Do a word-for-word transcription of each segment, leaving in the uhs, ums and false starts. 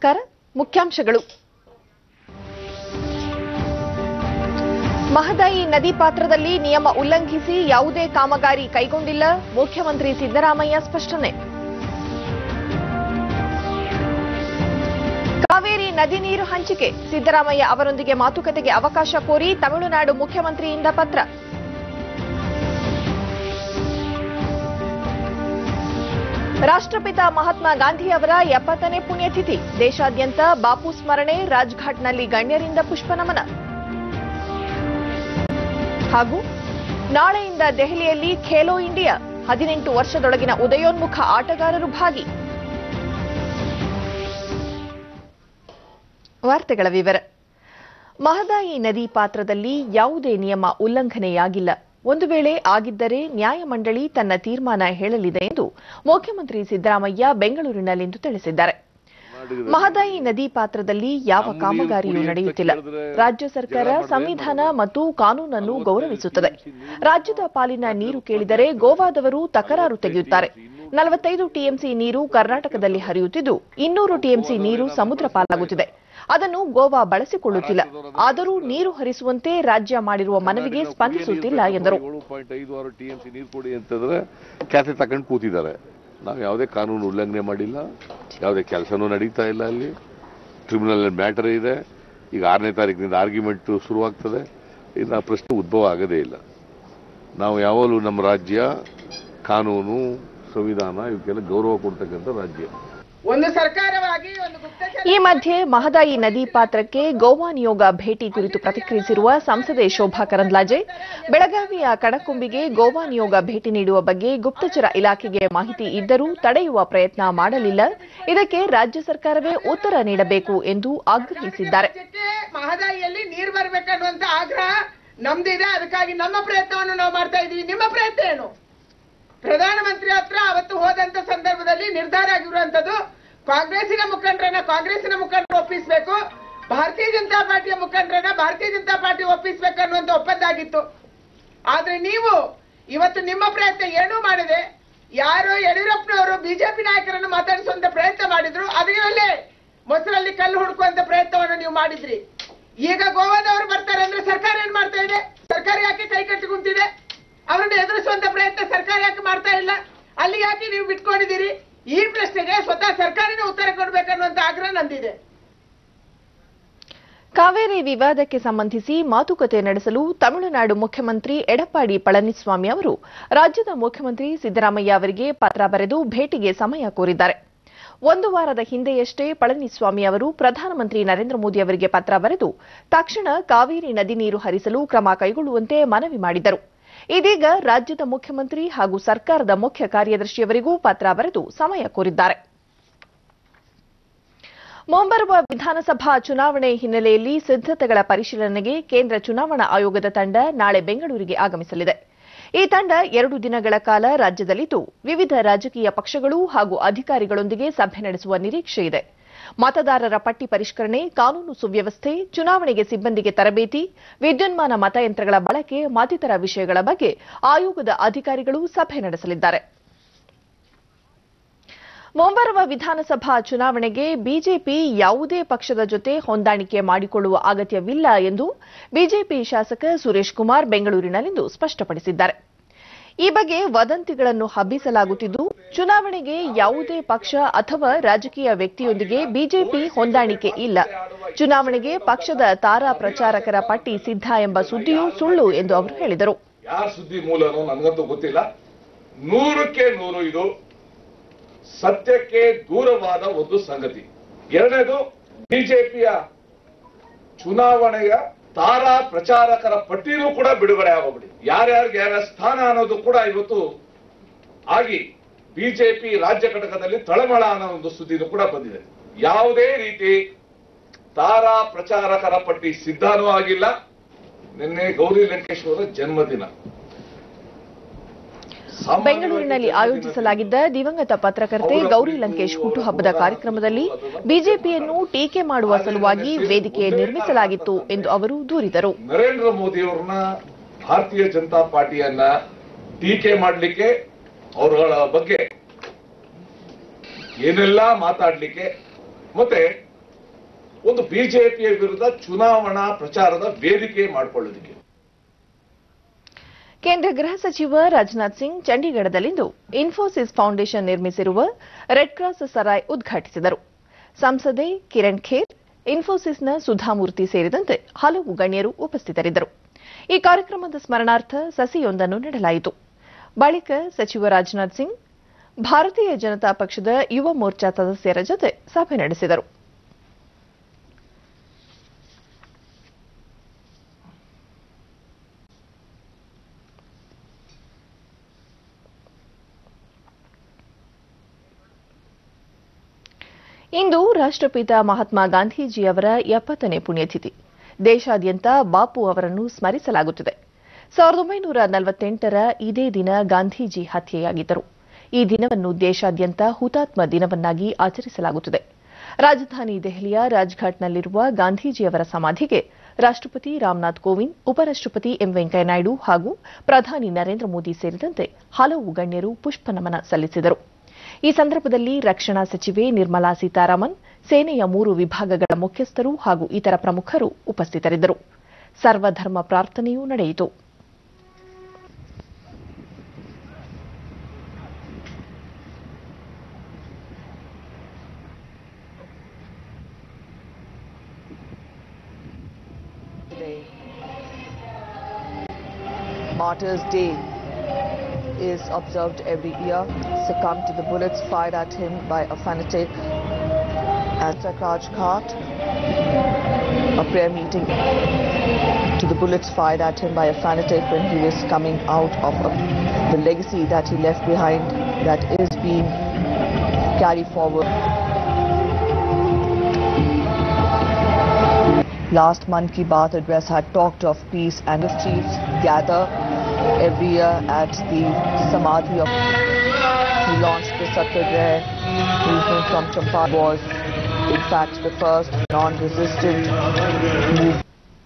ನಮಸ್ಕಾರ. ಮುಖ್ಯಾಂಶಗಳು. ಮಹದಾಯಿ ನದಿ ಪಾತ್ರದಲ್ಲಿ ನಿಯಮ ಉಲ್ಲಂಘಿಸಿ ಯಾವುದೇ ಕಾಮಗಾರಿ ಕೈಗೊಂಡಿಲ್ಲ, ಮುಖ್ಯಮಂತ್ರಿ ಸಿದ್ದರಾಮಯ್ಯ ಸ್ಪಷ್ಟನೆ. ಕಾವೇರಿ ನದಿ ನೀರು ಹಂಚಿಕೆ, ಸಿದ್ದರಾಮಯ್ಯ ಅವರೊಂದಿಗೆ ಮಾತುಕತೆಗೆ ಅವಕಾಶ ಕೋರಿ ತಮಿಳುನಾಡು ಮುಖ್ಯಮಂತ್ರಿಯಿಂದ ಪತ್ರ. ರಾಷ್ಟ್ರಪಿತ ಮಹಾತ್ಮ ಗಾಂಧಿ ಅವರ ಎಪ್ಪತ್ತನೇ ಪುಣ್ಯತಿಥಿ, ದೇಶಾದ್ಯಂತ ಬಾಪು ಸ್ಮರಣೆ, ರಾಜ್ಘಾಟ್ನಲ್ಲಿ ಗಣ್ಯರಿಂದ ಪುಷ್ಪನಮನ. ಹಾಗೂ ನಾಳೆಯಿಂದ ದೆಹಲಿಯಲ್ಲಿ ಖೇಲೋ ಇಂಡಿಯಾ, ಹದಿನೆಂಟು ವರ್ಷದೊಳಗಿನ ಉದಯೋನ್ಮುಖ ಆಟಗಾರರು ಭಾಗಿ. ವಾರ್ತೆಗಳ ವಿವರ. ಮಹದಾಯಿ ನದಿ ಪಾತ್ರದಲ್ಲಿ ಯಾವುದೇ ನಿಯಮ ಉಲ್ಲಂಘನೆಯಾಗಿಲ್ಲ. ಒಂದು ವೇಳೆ ಆಗಿದ್ದರೆ ನ್ಯಾಯಮಂಡಳಿ ತನ್ನ ತೀರ್ಮಾನ ಹೇಳಲಿದೆ ಎಂದು ಮುಖ್ಯಮಂತ್ರಿ ಸಿದ್ದರಾಮಯ್ಯ ಬೆಂಗಳೂರಿನಲ್ಲಿಂದು ತಿಳಿಸಿದ್ದಾರೆ. ಮಹದಾಯಿ ನದಿ ಪಾತ್ರದಲ್ಲಿ ಯಾವ ಕಾಮಗಾರಿಯೂ ನಡೆಯುತ್ತಿಲ್ಲ. ರಾಜ್ಯ ಸರ್ಕಾರ ಸಂವಿಧಾನ ಮತ್ತು ಕಾನೂನನ್ನು ಗೌರವಿಸುತ್ತದೆ. ರಾಜ್ಯದ ಪಾಲಿನ ನೀರು ಕೇಳಿದರೆ ಗೋವಾದವರು ತಕರಾರು ತೆಗೆಯುತ್ತಾರೆ. ನಲವತ್ತೈದು ಟಿಎಂಸಿ ನೀರು ಕರ್ನಾಟಕದಲ್ಲಿ ಹರಿಯುತ್ತಿದ್ದು, ಇನ್ನೂರು ಟಿಎಂಸಿ ನೀರು ಸಮುದ್ರ ಪಾಲಾಗುತ್ತಿದೆ. ಅದನ್ನು ಗೋವಾ ಬಳಸಿಕೊಳ್ಳುತ್ತಿಲ್ಲ. ಆದರೂ ನೀರು ಹರಿಸುವಂತೆ ರಾಜ್ಯ ಮಾಡಿರುವ ಮನವಿಗೆ ಸ್ಪಂದಿಸುತ್ತಿಲ್ಲ ಎಂದರು. ನಾವು ಯಾವುದೇ ಕಾನೂನು ಉಲ್ಲಂಘನೆ ಮಾಡಿಲ್ಲ, ಯಾವುದೇ ಕೆಲಸನೂ ನಡೀತಾ ಇಲ್ಲ. ಅಲ್ಲಿ ಕ್ರಿಮಿನಲ್ ಮ್ಯಾಟರ್ ಇದೆ. ಈಗ ಆರನೇ ತಾರೀಕಿನಿಂದ ಆರ್ಗ್ಯುಮೆಂಟ್ ಶುರುವಾಗ್ತದೆ. ಇನ್ನು ಆ ಪ್ರಶ್ನೆ ಉದ್ಭವ ಆಗದೇ ಇಲ್ಲ. ನಾವು ಯಾವಾಗಲೂ ನಮ್ಮ ರಾಜ್ಯ ಕಾನೂನು ಸಂವಿಧಾನ ಇವಕ್ಕೆಲ್ಲ ಗೌರವ ಕೊಡ್ತಕ್ಕಂಥ ರಾಜ್ಯ. ಒಂದು ಸರ್ಕಾರವಾಗಿ ಒಂದು ಈ ಮಧ್ಯೆ ಮಹದಾಯಿ ನದಿ ಪಾತ್ರಕ್ಕೆ ಗೋವಾ ನಿಯೋಗ ಭೇಟಿ ಕುರಿತು ಪ್ರತಿಕ್ರಿಯಿಸಿರುವ ಸಂಸದೆ ಶೋಭಾ ಕರಂದ್ಲಾಜೆ, ಬೆಳಗಾವಿಯ ಕಡಕೊಂಬಿಗೆ ಗೋವಾ ನಿಯೋಗ ಭೇಟಿ ನೀಡುವ ಬಗ್ಗೆ ಗುಪ್ತಚರ ಇಲಾಖೆಗೆ ಮಾಹಿತಿ ಇದ್ದರೂ ತಡೆಯುವ ಪ್ರಯತ್ನ ಮಾಡಲಿಲ್ಲ. ಇದಕ್ಕೆ ರಾಜ್ಯ ಸರ್ಕಾರವೇ ಉತ್ತರ ನೀಡಬೇಕು ಎಂದು ಆಗ್ರಹಿಸಿದ್ದಾರೆ. ಮಹದಾಯಿಯಲ್ಲಿ ನೀರು ಬರಬೇಕನ್ನುವಂತ ಆಗ್ರಹ ನಮ್ದಿದೆ. ಅದಕ್ಕಾಗಿ ನಮ್ಮ ಪ್ರಯತ್ನವನ್ನು ನಾವು ಮಾಡ್ತಾ ಇದ್ದೀವಿ. ನಿಮ್ಮ ಪ್ರಯತ್ನ ಏನು? ಪ್ರಧಾನಮಂತ್ರಿ ಹತ್ರ ಅವತ್ತು ಹೋದಂತ ಸಂದರ್ಭದಲ್ಲಿ ನಿರ್ಧಾರ ಆಗಿರುವಂತದ್ದು ಕಾಂಗ್ರೆಸ್ಸಿನ ಮುಖಂಡರನ್ನ ಕಾಂಗ್ರೆಸ್ಸಿನ ಮುಖಂಡರು ಒಪ್ಪಿಸಬೇಕು, ಭಾರತೀಯ ಜನತಾ ಪಾರ್ಟಿಯ ಮುಖಂಡರನ್ನ ಭಾರತೀಯ ಜನತಾ ಪಾರ್ಟಿ ಒಪ್ಪಿಸಬೇಕು ಅನ್ನುವಂತ ಒಪ್ಪಂದ ಆಗಿತ್ತು. ಆದ್ರೆ ನೀವು ಇವತ್ತು ನಿಮ್ಮ ಪ್ರಯತ್ನ ಏನೂ ಮಾಡಿದೆ. ಯಾರೋ ಯಡಿಯೂರಪ್ಪನವರು ಬಿಜೆಪಿ ನಾಯಕರನ್ನು ಮಾತಾಡಿಸುವಂತ ಪ್ರಯತ್ನ ಮಾಡಿದ್ರು. ಅದರಲ್ಲೇ ಮೊಸರಲ್ಲಿ ಕಲ್ಲು ಹುಡುಕುವಂತ ಪ್ರಯತ್ನವನ್ನು ನೀವು ಮಾಡಿದ್ರಿ. ಈಗ ಗೋವಾದವರು ಬರ್ತಾರೆ ಅಂದ್ರೆ ಸರ್ಕಾರ ಏನ್ ಮಾಡ್ತಾ ಇದೆ? ಸರ್ಕಾರ ಯಾಕೆ ಕೈ ಕಟ್ಟಿ ಕುಂತಿದೆ? ಅವರನ್ನು ಎದುರಿಸುವಂತ ಪ್ರಯತ್ನ ಸರ್ಕಾರ ಯಾಕೆ ಮಾಡ್ತಾ ಇಲ್ಲ? ಅಲ್ಲಿ ಯಾಕೆ ನೀವು ಬಿಟ್ಕೊಂಡಿದ್ದೀರಿ? ಈ ಪ್ರಶ್ನೆಗೆ ಸ್ವತಃ ಸರ್ಕಾರನೇ ಉತ್ತರ ಕೊಡಬೇಕನ್ನುವಂತ ಆಗ್ರಹ ನಂದಿದೆ. ಕಾವೇರಿ ವಿವಾದಕ್ಕೆ ಸಂಬಂಧಿಸಿ ಮಾತುಕತೆ ನಡೆಸಲು ತಮಿಳುನಾಡು ಮುಖ್ಯಮಂತ್ರಿ ಎಡಪ್ಪಾಡಿ ಪಳನಿಸ್ವಾಮಿ ಅವರು ರಾಜ್ಯದ ಮುಖ್ಯಮಂತ್ರಿ ಸಿದ್ದರಾಮಯ್ಯ ಅವರಿಗೆ ಪತ್ರ ಬರೆದು ಭೇಟಿಗೆ ಸಮಯ ಕೋರಿದ್ದಾರೆ. ಒಂದು ವಾರದ ಹಿಂದೆಯಷ್ಟೇ ಪಳನಿಸ್ವಾಮಿ ಅವರು ಪ್ರಧಾನಮಂತ್ರಿ ನರೇಂದ್ರ ಮೋದಿ ಅವರಿಗೆ ಪತ್ರ ಬರೆದು ತಕ್ಷಣ ಕಾವೇರಿ ನದಿ ನೀರು ಹರಿಸಲು ಕ್ರಮ ಕೈಗೊಳ್ಳುವಂತೆ ಮನವಿ ಮಾಡಿದ್ದರು. ಇದೀಗ ರಾಜ್ಯದ ಮುಖ್ಯಮಂತ್ರಿ ಹಾಗೂ ಸರ್ಕಾರದ ಮುಖ್ಯ ಕಾರ್ಯದರ್ಶಿಯವರಿಗೂ ಪತ್ರ ಬರೆದು ಸಮಯ ಕೋರಿದ್ದಾರೆ. ಮುಂಬರುವ ವಿಧಾನಸಭಾ ಚುನಾವಣೆ ಹಿನ್ನೆಲೆಯಲ್ಲಿ ಸಿದ್ದತೆಗಳ ಪರಿಶೀಲನೆಗೆ ಕೇಂದ್ರ ಚುನಾವಣಾ ಆಯೋಗದ ತಂಡ ನಾಳೆ ಬೆಂಗಳೂರಿಗೆ ಆಗಮಿಸಲಿದೆ. ಈ ತಂಡ ಎರಡು ದಿನಗಳ ಕಾಲ ರಾಜ್ಯದಲ್ಲಿದ್ದು ವಿವಿಧ ರಾಜಕೀಯ ಪಕ್ಷಗಳು ಹಾಗೂ ಅಧಿಕಾರಿಗಳೊಂದಿಗೆ ಸಭೆ ನಡೆಸುವ ನಿರೀಕ್ಷೆ ಇದೆ. ಮತದಾರರ ಪಟ್ಟಿ ಪರಿಷ್ಕರಣೆ, ಕಾನೂನು ಸುವ್ಯವಸ್ಥೆ, ಚುನಾವಣೆಗೆ ಸಿಬ್ಬಂದಿಗೆ ತರಬೇತಿ, ವಿದ್ಯುನ್ಮಾನ ಮತಯಂತ್ರಗಳ ಬಳಕೆ ಮತ್ತಿತರ ವಿಷಯಗಳ ಬಗ್ಗೆ ಆಯೋಗದ ಅಧಿಕಾರಿಗಳು ಸಭೆ ನಡೆಸಲಿದ್ದಾರೆ. ಮುಂಬರುವ ವಿಧಾನಸಭಾ ಚುನಾವಣೆಗೆ ಬಿಜೆಪಿ ಯಾವುದೇ ಪಕ್ಷದ ಜೊತೆ ಹೊಂದಾಣಿಕೆ ಮಾಡಿಕೊಳ್ಳುವ ಅಗತ್ಯವಿಲ್ಲ ಎಂದು ಬಿಜೆಪಿ ಶಾಸಕ ಸುರೇಶ್ ಕುಮಾರ್ ಬೆಂಗಳೂರಿನಲ್ಲಿಂದು ಸ್ಪಷ್ಟಪಡಿಸಿದ್ದಾರೆ. ಈ ಬಗ್ಗೆ ವದಂತಿಗಳನ್ನು ಹಬ್ಬಿಸಲಾಗುತ್ತಿದ್ದು, ಚುನಾವಣೆಗೆ ಯಾವುದೇ ಪಕ್ಷ ಅಥವಾ ರಾಜಕೀಯ ವ್ಯಕ್ತಿಯೊಂದಿಗೆ ಬಿಜೆಪಿ ಹೊಂದಾಣಿಕೆ ಇಲ್ಲ. ಚುನಾವಣೆಗೆ ಪಕ್ಷದ ತಾರಾ ಪ್ರಚಾರಕರ ಪಟ್ಟಿ ಸಿದ್ಧ ಎಂಬ ಸುದ್ದಿಯೂ ಸುಳ್ಳು ಎಂದು ಅವರು ಹೇಳಿದರು. ಯಾರ ಸುದ್ದಿ ಮೂಲನೋ ನನಗಂತೂ ಗೊತ್ತಿಲ್ಲ. ನೂರಕ್ಕೆ ನೂರು ಇದು ಸತ್ಯಕ್ಕೆ ದೂರವಾದ ಒಂದು ಸಂಗತಿ. ಎರಡನೇದು, ಬಿಜೆಪಿಯ ಚುನಾವಣೆಯ ತಾರಾ ಪ್ರಚಾರಕರ ಪಟ್ಟಿನೂ ಕೂಡ ಬಿಡುಗಡೆ ಆಗೋಗ್ಬಿಡಿ. ಯಾರ್ಯಾರಿಗೆ ಯಾರ ಸ್ಥಾನ ಅನ್ನೋದು ಕೂಡ ಇವತ್ತು ಆಗಿ ಬಿಜೆಪಿ ರಾಜ್ಯ ಘಟಕದಲ್ಲಿ ತಳಮಳ ಅನ್ನೋ ಒಂದು ಸುದ್ದಿನೂ ಕೂಡ ಬಂದಿದೆ. ಯಾವುದೇ ರೀತಿ ತಾರಾ ಪ್ರಚಾರಕರ ಪಟ್ಟಿ ಸಿದ್ಧನೂ ಆಗಿಲ್ಲ. ನಿನ್ನೆ ಗೌರಿ ಲಂಕೇಶ್ ಅವರ ಜನ್ಮದಿನ. ಬೆಂಗಳೂರಿನಲ್ಲಿ ಆಯೋಜಿಸಲಾಗಿದ್ದ ದಿವಂಗತ ಪತ್ರಕರ್ತೆ ಗೌರಿ ಲಂಕೇಶ್ ಹುಟ್ಟುಹಬ್ಬದ ಕಾರ್ಯಕ್ರಮದಲ್ಲಿ ಬಿಜೆಪಿಯನ್ನು ಟೀಕೆ ಮಾಡುವ ಸಲುವಾಗಿ ವೇದಿಕೆ ನಿರ್ಮಿಸಲಾಗಿತ್ತು ಎಂದು ಅವರು ದೂರಿದರು. ನರೇಂದ್ರ ಮೋದಿ ಅವರನ್ನ ಭಾರತೀಯ ಜನತಾ ಪಾರ್ಟಿಯನ್ನ ಟೀಕೆ ಮಾಡಲಿಕ್ಕೆ, ಅವರ ಬಗ್ಗೆ ಏನೆಲ್ಲ ಮಾತಾಡ್ಲಿಕ್ಕೆ, ಮತ್ತೆ ಒಂದು ಬಿಜೆಪಿಯ ವಿರುದ್ಧ ಚುನಾವಣಾ ಪ್ರಚಾರದ ವೇದಿಕೆ ಮಾಡಿಕೊಳ್ಳೋದಕ್ಕೆ. ಕೇಂದ್ರ ಗೃಹ ಸಚಿವ ರಾಜನಾಥ್ ಸಿಂಗ್ ಚಂಡೀಗಢದಲ್ಲಿಂದು ಇನ್ಫೋಸಿಸ್ ಫೌಂಡೇಶನ್ ನಿರ್ಮಿಸಿರುವ ರೆಡ್ ಕ್ರಾಸ್ ಸರಾಯ್ ಉದ್ಘಾಟಿಸಿದರು. ಸಂಸದೆ ಕಿರಣ್ ಖೇರ್, ಇನ್ಫೋಸಿಸ್ನ ಸುಧಾಮೂರ್ತಿ ಸೇರಿದಂತೆ ಹಲವು ಗಣ್ಯರು ಉಪಸ್ಥಿತರಿದ್ದರು. ಈ ಕಾರ್ಯಕ್ರಮದ ಸ್ಮರಣಾರ್ಥ ಸಸಿಯೊಂದನ್ನು ನೆಡಲಾಯಿತು. ಬಳಿಕ ಸಚಿವ ರಾಜನಾಥ್ ಸಿಂಗ್ ಭಾರತೀಯ ಜನತಾ ಪಕ್ಷದ ಯುವ ಮೋರ್ಚಾ ಸದಸ್ಯರ ಜೊತೆ ಸಭೆ ನಡೆಸಿದರು. ಇಂದು ರಾಷ್ಟ್ರಪಿತ ಮಹಾತ್ಮ ಗಾಂಧೀಜಿಯವರ ಎಪ್ಪತ್ತನೇ ಪುಣ್ಯತಿಥಿ. ದೇಶಾದ್ಯಂತ ಬಾಪು ಅವರನ್ನು ಸ್ಮರಿಸಲಾಗುತ್ತಿದೆ. ಸಾವಿರದ ಒಂಬೈನೂರ ನಲವತ್ತೆಂಟರ ಇದೇ ದಿನ ಗಾಂಧೀಜಿ ಹತ್ಯೆಯಾಗಿದ್ದರು. ಈ ದಿನವನ್ನು ದೇಶಾದ್ಯಂತ ಹುತಾತ್ಮ ದಿನವನ್ನಾಗಿ ಆಚರಿಸಲಾಗುತ್ತಿದೆ. ರಾಜಧಾನಿ ದೆಹಲಿಯ ರಾಜ್ಘಾಟ್ನಲ್ಲಿರುವ ಗಾಂಧೀಜಿಯವರ ಸಮಾಧಿಗೆ ರಾಷ್ಟ್ರಪತಿ ರಾಮನಾಥ್ ಕೋವಿಂದ್, ಉಪರಾಷ್ಟ್ರಪತಿ ಎಂ ವೆಂಕಯ್ಯನಾಯ್ಡು ಹಾಗೂ ಪ್ರಧಾನಿ ನರೇಂದ್ರ ಮೋದಿ ಸೇರಿದಂತೆ ಹಲವು ಗಣ್ಯರು ಪುಷ್ಪನಮನ ಸಲ್ಲಿಸಿದರು. ಈ ಸಂದರ್ಭದಲ್ಲಿ ರಕ್ಷಣಾ ಸಚಿವೆ ನಿರ್ಮಲಾ ಸೀತಾರಾಮನ್, ಸೇನೆಯ ಮೂರು ವಿಭಾಗಗಳ ಮುಖ್ಯಸ್ಥರು ಹಾಗೂ ಇತರ ಪ್ರಮುಖರು ಉಪಸ್ಥಿತರಿದ್ದರು. ಸರ್ವಧರ್ಮ ಪ್ರಾರ್ಥನೆಯೂ ನಡೆಯಿತು. Martyrs' Day is observed every year, succumbed to the bullets fired at him by a fanatic at Raj Ghat. A prayer meeting to the bullets fired at him by a fanatic when he was coming out of a, the legacy that he left behind that is being carried forward. Last Mann Ki Baat address had talked of peace, and the chiefs gather every year at the Samadhi of he launched the Satyagraha movement from Champaran was in fact the first non-resistant move.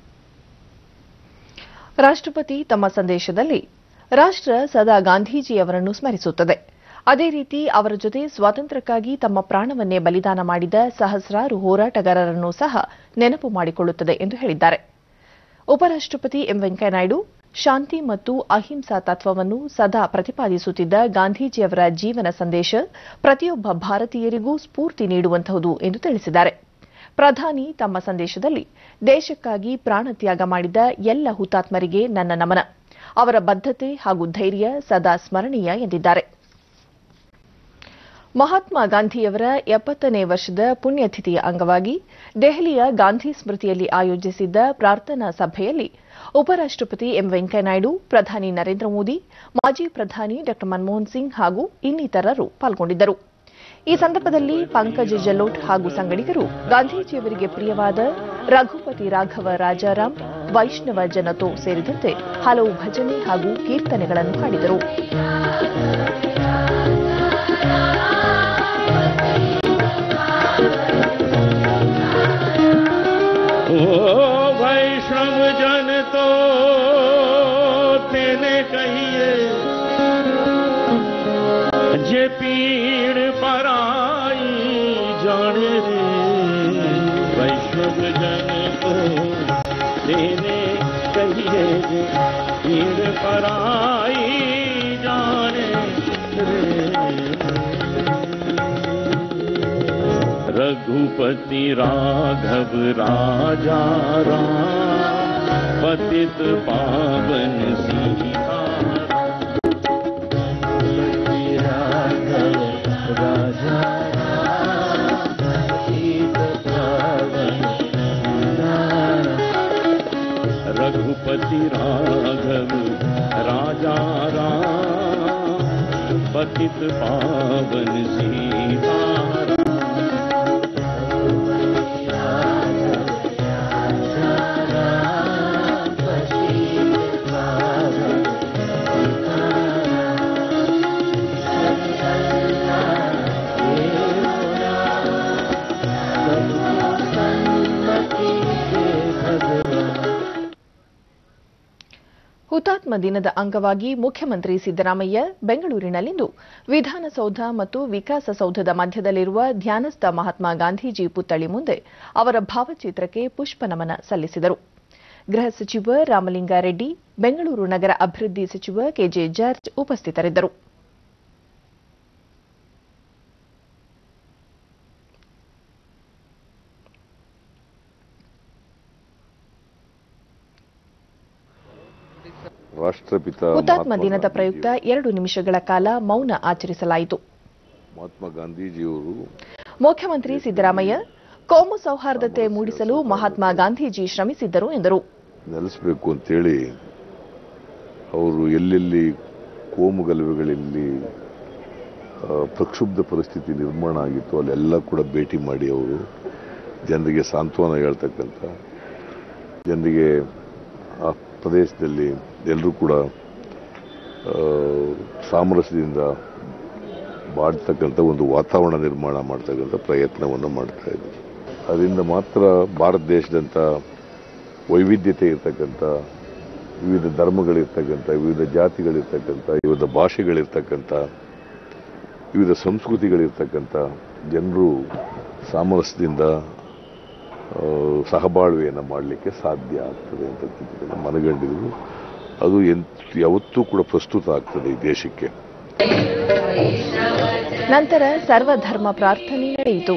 ರಾಷ್ಟ್ರಪತಿ ತಮ್ಮ ಸಂದೇಶದಲ್ಲಿ ರಾಷ್ಟ್ರ ಸದಾ ಗಾಂಧೀಜಿಯವರನ್ನು ಸ್ಮರಿಸುತ್ತದೆ. ಅದೇ ರೀತಿ ಅವರ ಜೊತೆ ಸ್ವಾತಂತ್ರ್ಯಕ್ಕಾಗಿ ತಮ್ಮ ಪ್ರಾಣವನ್ನೇ ಬಲಿದಾನ ಮಾಡಿದ ಸಹಸ್ರಾರು ಹೋರಾಟಗಾರರನ್ನು ಸಹ ನೆನಪು ಮಾಡಿಕೊಳ್ಳುತ್ತದೆ ಎಂದು ಹೇಳಿದ್ದಾರೆ. ಉಪರಾಷ್ಟ್ರಪತಿ ಎಂ ವೆಂಕಯ್ಯನಾಯ್ಡು ಶಾಂತಿ ಮತ್ತು ಅಹಿಂಸಾ ತತ್ವವನ್ನು ಸದಾ ಪ್ರತಿಪಾದಿಸುತ್ತಿದ್ದ ಗಾಂಧೀಜಿಯವರ ಜೀವನ ಸಂದೇಶ ಪ್ರತಿಯೊಬ್ಬ ಭಾರತೀಯರಿಗೂ ಸ್ಫೂರ್ತಿ ನೀಡುವಂತಹುದು ಎಂದು ತಿಳಿಸಿದ್ದಾರೆ. ಪ್ರಧಾನಿ ತಮ್ಮ ಸಂದೇಶದಲ್ಲಿ ದೇಶಕ್ಕಾಗಿ ಪ್ರಾಣತ್ಯಾಗ ಮಾಡಿದ ಎಲ್ಲ ಹುತಾತ್ಮರಿಗೆ ನನ್ನ ನಮನ, ಅವರ ಬದ್ಧತೆ ಹಾಗೂ ಧೈರ್ಯ ಸದಾ ಸ್ಮರಣೀಯ ಎಂದಿದ್ದಾರೆ. ಮಹಾತ್ಮ ಗಾಂಧಿಯವರ ಎಪ್ಪತ್ತನೇ ವರ್ಷದ ಪುಣ್ಯತಿಥಿಯ ಅಂಗವಾಗಿ ದೆಹಲಿಯ ಗಾಂಧಿ ಸ್ಮೃತಿಯಲ್ಲಿ ಆಯೋಜಿಸಿದ್ದ ಪ್ರಾರ್ಥನಾ ಸಭೆಯಲ್ಲಿ ಉಪರಾಷ್ಟ್ರಪತಿ ಎಂ ವೆಂಕಯ್ಯನಾಯ್ಡು, ಪ್ರಧಾನಿ ನರೇಂದ್ರ ಮೋದಿ, ಮಾಜಿ ಪ್ರಧಾನಿ ಡಾ ಮನಮೋಹನ್ ಸಿಂಗ್ ಹಾಗೂ ಇನ್ನಿತರರು ಪಾಲ್ಗೊಂಡಿದ್ದರು. ಈ ಸಂದರ್ಭದಲ್ಲಿ ಪಂಕಜ್ ಜಲೋಟ್ ಹಾಗೂ ಸಂಗಡಿಗರು ಗಾಂಧೀಜಿಯವರಿಗೆ ಪ್ರಿಯವಾದ ರಘುಪತಿ ರಾಘವ ರಾಜಾರಾಮ್, ವೈಷ್ಣವ ಜನತೋ ಸೇರಿದಂತೆ ಹಲವು ಭಜನೆ ಹಾಗೂ ಕೀರ್ತನೆಗಳನ್ನು ಹಾಡಿದರು. वैष्णव जन तो तेने कहिए, जे पीड़ पराई जाने रे। वैष्णव जन तो तेने कहिए, जे पीड़ पराई जाने रे। रघुपति राघव राजा राम, पतित पावन सीताराम। राघव राजा राम, पतित पावन सीताराम। रघुपति राघव राजा राम, पतित पावन सीताराम। ಹುತಾತ್ಮ ದಿನದ ಅಂಗವಾಗಿ ಮುಖ್ಯಮಂತ್ರಿ ಸಿದ್ದರಾಮಯ್ಯ ಬೆಂಗಳೂರಿನಲ್ಲಿಂದು ವಿಧಾನಸೌಧ ಮತ್ತು ವಿಕಾಸಸೌಧದ ಮಧ್ಯದಲ್ಲಿರುವ ಧ್ಯಾನಸ್ಥ ಮಹಾತ್ಮ ಗಾಂಧೀಜಿ ಪುತ್ಥಳಿ ಮುಂದೆ ಅವರ ಭಾವಚಿತ್ರಕ್ಕೆ ಪುಷ್ಪನಮನ ಸಲ್ಲಿಸಿದರು. ಗೃಹ ಸಚಿವ ರಾಮಲಿಂಗಾರೆಡ್ಡಿ, ಬೆಂಗಳೂರು ನಗರ ಅಭಿವೃದ್ಧಿ ಸಚಿವ ಕೆಜೆ ಜಾರ್ಜ್ ಉಪಸ್ಥಿತರಿದ್ದರು. ರಾಷ್ಟ್ರಪಿತ ಹುತಾತ್ಮ ದಿನದ ಪ್ರಯುಕ್ತ ಎರಡು ನಿಮಿಷಗಳ ಕಾಲ ಮೌನ ಆಚರಿಸಲಾಯಿತು. ಮಹಾತ್ಮ ಗಾಂಧೀಜಿಯವರು ಮುಖ್ಯಮಂತ್ರಿ ಸಿದ್ದರಾಮಯ್ಯ ಕೋಮು ಸೌಹಾರ್ದತೆ ಮೂಡಿಸಲು ಮಹಾತ್ಮ ಗಾಂಧೀಜಿ ಶ್ರಮಿಸಿದ್ದರು ಎಂದರು. ನೆಲೆಸಬೇಕು ಅಂತೇಳಿ ಅವರು ಎಲ್ಲೆಲ್ಲಿ ಕೋಮು ಗಲಭೆಗಳಲ್ಲಿ ಪ್ರಕ್ಷುಬ್ಧ ಪರಿಸ್ಥಿತಿ ನಿರ್ಮಾಣ ಆಗಿತ್ತು ಅಲ್ಲೆಲ್ಲ ಕೂಡ ಭೇಟಿ ಮಾಡಿ ಅವರು ಜನರಿಗೆ ಸಾಂತ್ವನ ಹೇಳ್ತಕ್ಕಂಥ, ಜನರಿಗೆ ಆ ಪ್ರದೇಶದಲ್ಲಿ ಎಲ್ಲರೂ ಕೂಡ ಸಾಮರಸ್ಯದಿಂದ ಬಾಳ್ತಕ್ಕಂಥ ಒಂದು ವಾತಾವರಣ ನಿರ್ಮಾಣ ಮಾಡ್ತಕ್ಕಂಥ ಪ್ರಯತ್ನವನ್ನು ಮಾಡ್ತಾ ಇದ್ದರು. ಅದರಿಂದ ಮಾತ್ರ ಭಾರತ ದೇಶದಂಥ ವೈವಿಧ್ಯತೆ ಇರ್ತಕ್ಕಂಥ, ವಿವಿಧ ಧರ್ಮಗಳಿರ್ತಕ್ಕಂಥ, ವಿವಿಧ ಜಾತಿಗಳಿರ್ತಕ್ಕಂಥ, ವಿವಿಧ ಭಾಷೆಗಳಿರ್ತಕ್ಕಂಥ, ವಿವಿಧ ಸಂಸ್ಕೃತಿಗಳಿರ್ತಕ್ಕಂಥ ಜನರು ಸಾಮರಸ್ಯದಿಂದ ಸಹಬಾಳ್ವೆಯನ್ನು ಮಾಡಲಿಕ್ಕೆ ಸಾಧ್ಯ ಆಗ್ತದೆ ಅಂತಕ್ಕಂಥದ್ದನ್ನು ಮನಗಂಡಿದ್ರು. ಅದು ಯಾವತ್ತೂ ಕೂಡ ಪ್ರಸ್ತುತ ಆಗ್ತದೆ ಈ ದೇಶಕ್ಕೆ. ನಂತರ ಸರ್ವಧರ್ಮ ಪ್ರಾರ್ಥನೆ ನಡೆಯಿತು.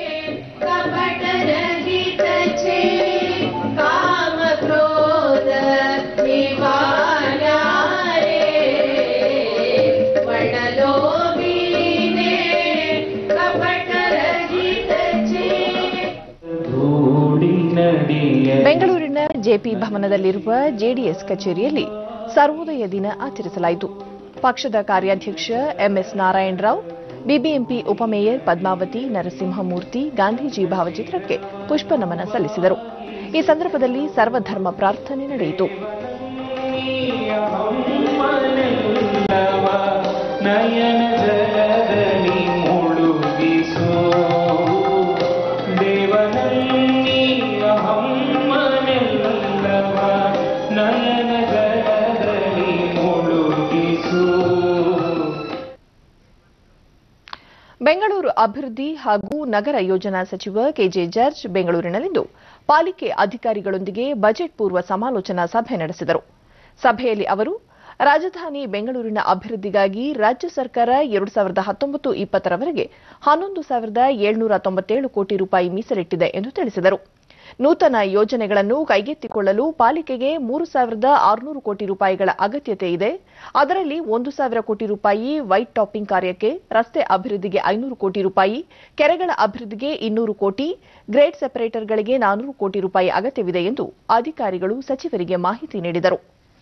ಬೆಂಗಳೂರಿನ ಜೆಪಿ ಭವನದಲ್ಲಿರುವ ಜೆಡಿಎಸ್ ಕಚೇರಿಯಲ್ಲಿ ಸರ್ವೋದಯ ದಿನ ಆಚರಿಸಲಾಯಿತು. ಪಕ್ಷದ ಕಾರ್ಯಾಧ್ಯಕ್ಷ ಎಂಎಸ್ ನಾರಾಯಣರಾವ್, ಬಿಬಿಎಂಪಿ ಉಪಮೇಯರ್ ಪದ್ಮಾವತಿ ನರಸಿಂಹಮೂರ್ತಿ ಗಾಂಧೀಜಿ ಭಾವಚಿತ್ರಕ್ಕೆ ಪುಷ್ಪನಮನ ಸಲ್ಲಿಸಿದರು. ಈ ಸಂದರ್ಭದಲ್ಲಿ ಸರ್ವಧರ್ಮ ಪ್ರಾರ್ಥನೆ ನಡೆಯಿತು. ಬೆಂಗಳೂರು ಅಭಿವೃದ್ಧಿ ಹಾಗೂ ನಗರ ಯೋಜನಾ ಸಚಿವ ಕೆಜೆ ಜಾರ್ಜ್ ಬೆಂಗಳೂರಿನಲ್ಲಿಂದು ಪಾಲಿಕೆ ಅಧಿಕಾರಿಗಳೊಂದಿಗೆ ಬಜೆಟ್ ಪೂರ್ವ ಸಮಾಲೋಚನಾ ಸಭೆ ನಡೆಸಿದರು. ಸಭೆಯಲ್ಲಿ ಅವರು ರಾಜಧಾನಿ ಬೆಂಗಳೂರಿನ ಅಭಿವೃದ್ಧಿಗಾಗಿ ರಾಜ್ಯ ಸರ್ಕಾರ ಎರಡು ಸಾವಿರದ ಹತ್ತೊಂಬತ್ತು ಇಪ್ಪತ್ತರವರೆಗೆ ಹನ್ನೊಂದು ಸಾವಿರದ ಏಳ್ನೂರ ತೊಂಬತ್ತೇಳು ಕೋಟಿ ರೂಪಾಯಿ ಮೀಸಲಿಟ್ಟಿದೆ ಎಂದು ತಿಳಿಸಿದರು. ನೂತನ ಯೋಜನೆಗಳನ್ನು ಕೈಗೆತ್ತಿಕೊಳ್ಳಲು ಪಾಲಿಕೆಗೆ ಮೂರು ಸಾವಿರದ ಆರುನೂರು ಕೋಟಿ ರೂಪಾಯಿಗಳ ಅಗತ್ಯತೆ ಇದೆ. ಅದರಲ್ಲಿ ಒಂದು ಸಾವಿರ ಕೋಟಿ ರೂಪಾಯಿ ವೈಟ್ ಟಾಪಿಂಗ್ ಕಾರ್ಯಕ್ಕೆ, ರಸ್ತೆ ಅಭಿವೃದ್ಧಿಗೆ ಐನೂರು ಕೋಟಿ ರೂಪಾಯಿ, ಕೆರೆಗಳ ಅಭಿವೃದ್ಧಿಗೆ ಇನ್ನೂರು ಕೋಟಿ, ಗ್ರೇಡ್ ಸೆಪರೇಟರ್ಗಳಿಗೆ ನಾನೂರು ಕೋಟಿ ರೂಪಾಯಿ ಅಗತ್ಯವಿದೆ ಎಂದು ಅಧಿಕಾರಿಗಳು ಸಚಿವರಿಗೆ ಮಾಹಿತಿ ನೀಡಿದರು.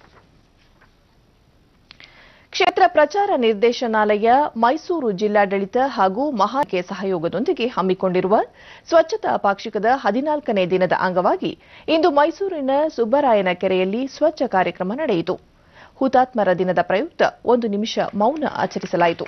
ಕ್ಷೇತ್ರ ಪ್ರಚಾರ ನಿರ್ದೇಶನಾಲಯ, ಮೈಸೂರು ಜಿಲ್ಲಾಡಳಿತ ಹಾಗೂ ಮಹಾಕೆ ಸಹಯೋಗದೊಂದಿಗೆ ಹಮ್ಮಿಕೊಂಡಿರುವ ಸ್ವಚ್ಛತಾ ಪಾಕ್ಷಿಕದ ಹದಿನಾಲ್ಕನೇ ದಿನದ ಅಂಗವಾಗಿ ಇಂದು ಮೈಸೂರಿನ ಸುಬ್ಬರಾಯನ ಕೆರೆಯಲ್ಲಿ ಸ್ವಚ್ಛ ಕಾರ್ಯಕ್ರಮ ನಡೆಯಿತು. ಹುತಾತ್ಮರ ದಿನದ ಪ್ರಯುಕ್ತ ಒಂದು ನಿಮಿಷ ಮೌನ ಆಚರಿಸಲಾಯಿತು.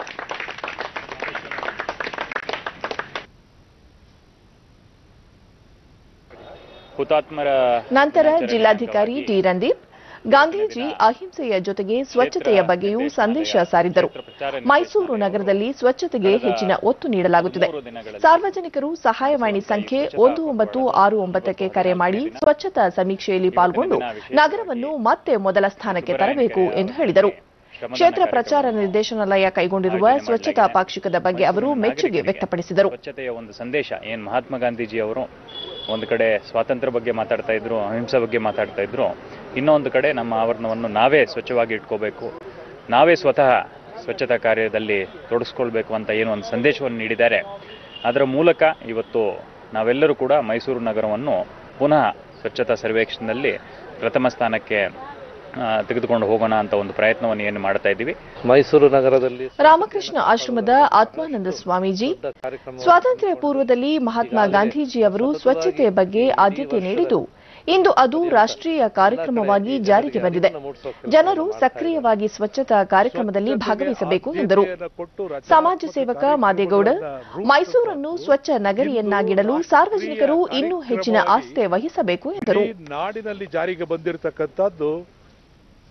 ನಂತರ ಜಿಲ್ಲಾಧಿಕಾರಿ ಟಿ ರಂದೀಪ್ ಗಾಂಧೀಜಿ ಅಹಿಂಸೆಯ ಜೊತೆಗೆ ಸ್ವಚ್ಛತೆಯ ಬಗ್ಗೆಯೂ ಸಂದೇಶ ಸಾರಿದ್ದರು. ಮೈಸೂರು ನಗರದಲ್ಲಿ ಸ್ವಚ್ಛತೆಗೆ ಹೆಚ್ಚಿನ ಒತ್ತು ನೀಡಲಾಗುತ್ತಿದೆ. ಸಾರ್ವಜನಿಕರು ಸಹಾಯವಾಣಿ ಸಂಖ್ಯೆ ಒಂದು ಒಂಬತ್ತು ಆರು ಒಂಬತ್ತಕ್ಕೆ ಕರೆ ಮಾಡಿ ಸ್ವಚ್ಛತಾ ಸಮೀಕ್ಷೆಯಲ್ಲಿ ಪಾಲ್ಗೊಂಡು ನಗರವನ್ನು ಮತ್ತೆ ಮೊದಲ ಸ್ಥಾನಕ್ಕೆ ತರಬೇಕು ಎಂದು ಹೇಳಿದರು. ಕ್ಷೇತ್ರ ಪ್ರಚಾರ ನಿರ್ದೇಶನಾಲಯ ಕೈಗೊಂಡಿರುವ ಸ್ವಚ್ಛತಾ ಪಾಕ್ಷಿಕದ ಬಗ್ಗೆ ಅವರು ಮೆಚ್ಚುಗೆ ವ್ಯಕ್ತಪಡಿಸಿದರು. ಸ್ವಚ್ಛತೆಯ ಒಂದು ಸಂದೇಶ ಏನು ಮಹಾತ್ಮ ಗಾಂಧೀಜಿ ಅವರು ಒಂದು ಕಡೆ ಸ್ವಾತಂತ್ರ್ಯ ಬಗ್ಗೆ ಮಾತಾಡ್ತಾ ಇದ್ರು, ಅಹಿಂಸೆ ಬಗ್ಗೆ ಮಾತಾಡ್ತಾ ಇದ್ರು, ಇನ್ನೊಂದು ಕಡೆ ನಮ್ಮ ಆವರಣವನ್ನು ನಾವೇ ಸ್ವಚ್ಛವಾಗಿ ಇಟ್ಕೋಬೇಕು, ನಾವೇ ಸ್ವತಃ ಸ್ವಚ್ಛತಾ ಕಾರ್ಯದಲ್ಲಿ ತೊಡಗಿಸ್ಕೊಳ್ಬೇಕು ಅಂತ ಏನು ಒಂದು ಸಂದೇಶವನ್ನು ನೀಡಿದ್ದಾರೆ. ಅದರ ಮೂಲಕ ಇವತ್ತು ನಾವೆಲ್ಲರೂ ಕೂಡ ಮೈಸೂರು ನಗರವನ್ನು ಪುನಃ ಸ್ವಚ್ಛತಾ ಸರ್ವೇಕ್ಷಣೆಯಲ್ಲಿ ಪ್ರಥಮ ಸ್ಥಾನಕ್ಕೆ ತೆಗೆದುಕೊಂಡು ಹೋಗೋಣ ಅಂತ ಒಂದು ಪ್ರಯತ್ನವನ್ನು ಏನು ಮಾಡ್ತಾ ಇದ್ದೀವಿ. ಮೈಸೂರು ನಗರದಲ್ಲಿ ರಾಮಕೃಷ್ಣ ಆಶ್ರಮದ ಆತ್ಮಾನಂದ ಸ್ವಾಮೀಜಿ, ಸ್ವಾತಂತ್ರ್ಯ ಪೂರ್ವದಲ್ಲಿ ಮಹಾತ್ಮ ಗಾಂಧೀಜಿ ಅವರು ಸ್ವಚ್ಛತೆಯ ಬಗ್ಗೆ ಆದ್ಯತೆ ನೀಡಿದ್ದು ಇಂದು ಅದು ರಾಷ್ಟ್ರೀಯ ಕಾರ್ಯಕ್ರಮವಾಗಿ ಜಾರಿಗೆ ಬಂದಿದೆ. ಜನರು ಸಕ್ರಿಯವಾಗಿ ಸ್ವಚ್ಛತಾ ಕಾರ್ಯಕ್ರಮದಲ್ಲಿ ಭಾಗವಹಿಸಬೇಕು ಎಂದರು. ಸಮಾಜ ಸೇವಕ ಮಾದೇಗೌಡ, ಮೈಸೂರನ್ನು ಸ್ವಚ್ಛ ನಗರಿಯನ್ನಾಗಿಡಲು ಸಾರ್ವಜನಿಕರು ಇನ್ನೂ ಹೆಚ್ಚಿನ ಆಸ್ಥೆ ವಹಿಸಬೇಕು ಎಂದರು. ನಾಡಿನಲ್ಲಿ ಜಾರಿಗೆ ಬಂದಿರತಕ್ಕಂಥದ್ದು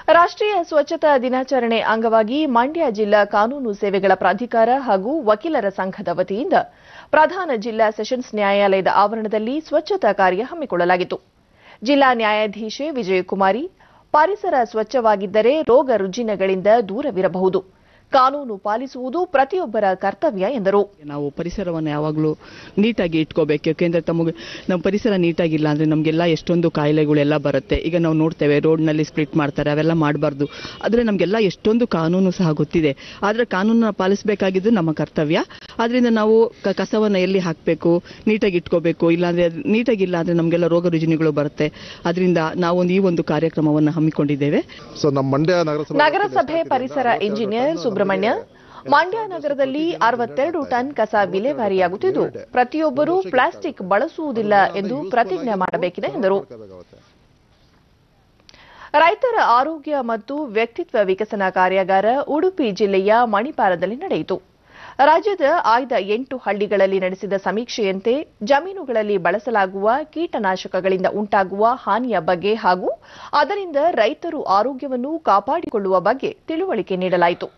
ರಾಷ್ಟ್ರೀಯ ಸ್ವಚ್ಛತಾ ದಿನಾಚರಣೆ ಅಂಗವಾಗಿ ಮಂಡ್ಯ ಜಿಲ್ಲಾ ಕಾನೂನು ಸೇವೆಗಳ ಪ್ರಾಧಿಕಾರ ಹಾಗೂ ವಕೀಲರ ಸಂಘದ ವತಿಯಿಂದ ಪ್ರಧಾನ ಜಿಲ್ಲಾ ಸೆಷನ್ಸ್ ನ್ಯಾಯಾಲಯದ ಆವರಣದಲ್ಲಿ ಸ್ವಚ್ಛತಾ ಕಾರ್ಯ ಹಮ್ಮಿಕೊಳ್ಳಲಾಗಿತ್ತು. ಜಿಲ್ಲಾ ನ್ಯಾಯಾಧೀಶೆ ವಿಜಯಕುಮಾರಿ, ಪರಿಸರ ಸ್ವಚ್ಛವಾಗಿದ್ದರೆ ರೋಗ ರುಜಿನಗಳಿಂದ ದೂರವಿರಬಹುದು, ಕಾನೂನು ಪಾಲಿಸುವುದು ಪ್ರತಿಯೊಬ್ಬರ ಕರ್ತವ್ಯ ಎಂದರು. ನಾವು ಪರಿಸರವನ್ನು ಯಾವಾಗಲೂ ನೀಟಾಗಿ ಇಟ್ಕೋಬೇಕು. ಯಾಕೆಂದರೆ ತಮಗೆ ನಮ್ಮ ಪರಿಸರ ನೀಟಾಗಿಲ್ಲ ಅಂದರೆ ನಮಗೆಲ್ಲ ಎಷ್ಟೊಂದು ಕಾಯಿಲೆಗಳೆಲ್ಲ ಬರುತ್ತೆ. ಈಗ ನಾವು ನೋಡ್ತೇವೆ ರೋಡ್ನಲ್ಲಿ ಸ್ಪ್ಲಿಟ್ ಮಾಡ್ತಾರೆ, ಅವೆಲ್ಲ ಮಾಡಬಾರ್ದು. ಆದರೆ ನಮಗೆಲ್ಲ ಎಷ್ಟೊಂದು ಕಾನೂನು ಸಹ ಗೊತ್ತಿದೆ. ಆದರೆ ಕಾನೂನನ್ನು ಪಾಲಿಸಬೇಕಾಗಿದ್ದು ನಮ್ಮ ಕರ್ತವ್ಯ. ಆದ್ದರಿಂದ ನಾವು ಕಸವನ್ನು ಎಲ್ಲಿ ಹಾಕಬೇಕು, ನೀಟಾಗಿ ಇಟ್ಕೋಬೇಕು. ಇಲ್ಲಾಂದರೆ ನೀಟಾಗಿಲ್ಲ ಅಂದರೆ ನಮಗೆಲ್ಲ ರೋಗ ರುಜಿನಗಳು ಬರುತ್ತೆ. ಅದರಿಂದ ನಾವೊಂದು ಈ ಒಂದು ಕಾರ್ಯಕ್ರಮವನ್ನು ಹಮ್ಮಿಕೊಂಡಿದ್ದೇವೆ. ಸೊ ನಮ್ಮ ಮಂಡ್ಯ ನಗರಸಭೆ ಪರಿಸರ ಇಂಜಿನಿಯರ್ ಸುಬ್ರಹ್ಮಣ್ಯ, ಮಂಡ್ಯ ನಗರದಲ್ಲಿ ಅರವತ್ತೆರಡು ಟನ್ ಕಸ ವಿಲೇವಾರಿಯಾಗುತ್ತಿದ್ದು ಪ್ರತಿಯೊಬ್ಬರೂ ಪ್ಲಾಸ್ಟಿಕ್ ಬಳಸುವುದಿಲ್ಲ ಎಂದು ಪ್ರತಿಜ್ಞೆ ಮಾಡಬೇಕಿದೆ ಎಂದರು. ರೈತರ ಆರೋಗ್ಯ ಮತ್ತು ವ್ಯಕ್ತಿತ್ವ ವಿಕಸನ ಕಾರ್ಯಾಗಾರ ಉಡುಪಿ ಜಿಲ್ಲೆಯ ಮಣಿಪಾಲದಲ್ಲಿ ನಡೆಯಿತು. ರಾಜ್ಯದ ಆಯ್ದ ಎಂಟು ಹಳ್ಳಿಗಳಲ್ಲಿ ನಡೆಸಿದ ಸಮೀಕ್ಷೆಯಂತೆ ಜಮೀನುಗಳಲ್ಲಿ ಬಳಸಲಾಗುವ ಕೀಟನಾಶಕಗಳಿಂದ ಉಂಟಾಗುವ ಹಾನಿಯ ಬಗ್ಗೆ ಹಾಗೂ ಅದರಿಂದ ರೈತರು ಆರೋಗ್ಯವನ್ನು ಕಾಪಾಡಿಕೊಳ್ಳುವ ಬಗ್ಗೆ ತಿಳುವಳಿಕೆ ನೀಡಲಾಯಿತು.